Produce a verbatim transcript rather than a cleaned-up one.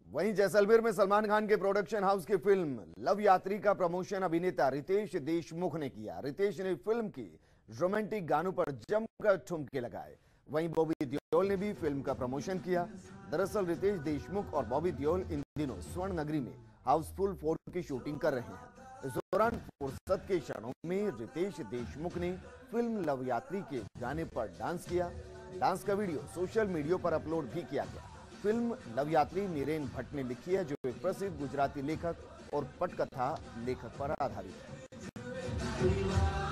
वहीं जैसलमेर में सलमान खान के प्रोडक्शन हाउस की फिल्म लव यात्री का प्रमोशन अभिनेता रितेश देशमुख ने किया। रितेश ने फिल्म की रोमांटिक गानों पर जमकर ठुमके लगाए। वहीं बॉबी देओल ने भी फिल्म का प्रमोशन किया। दरअसल रितेश देशमुख और बॉबी देओल इन दिनों स्वर्ण नगरी में हाउसफुल फोर की शूटिंग कर रहे हैं। इस दौरान फुर्सत के क्षणों में रितेश देशमुख ने फिल्म लव यात्री के गाने पर डांस किया। डांस का वीडियो सोशल मीडिया पर अपलोड भी किया गया। फिल्म लव यात्री नीरेन भट्ट ने लिखी है, जो एक प्रसिद्ध गुजराती लेखक और पटकथा लेखक पर आधारित है।